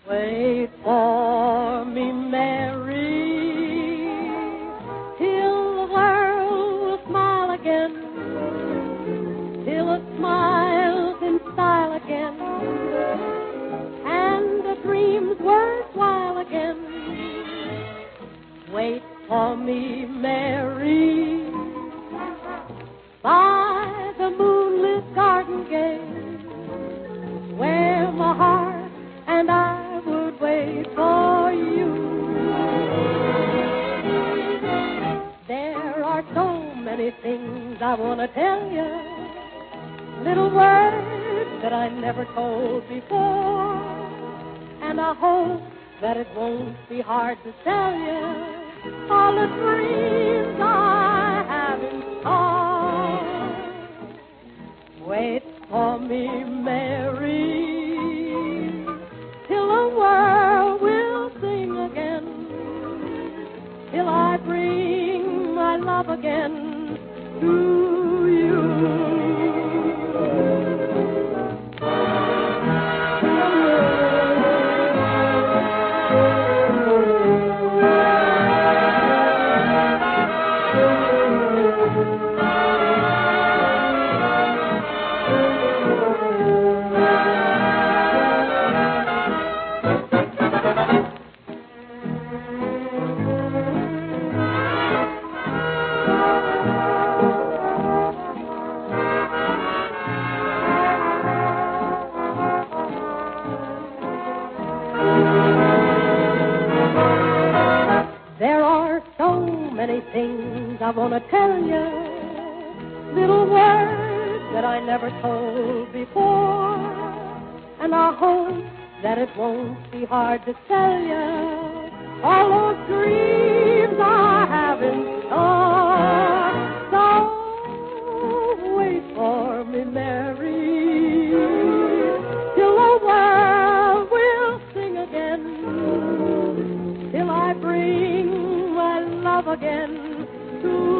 Wait for me, Mary, till the world will smile again, till a smile's in style again, and the dream's worthwhile again. Wait for me, Mary, by the moonlit garden gate, where my heart and I would wait for you. There are so many things I want to tell you, little words that I never told before, and I hope that it won't be hard to tell you all the dreams I have in store. Wait for me, Mary, till the world will sing again, till I bring my love again to you. There are so many things I want to tell you, little words that I never told before, and I hope that it won't be hard to tell you all those dreams I have in store. So wait for me, Mary, till the world will sing again, till I bring my love again to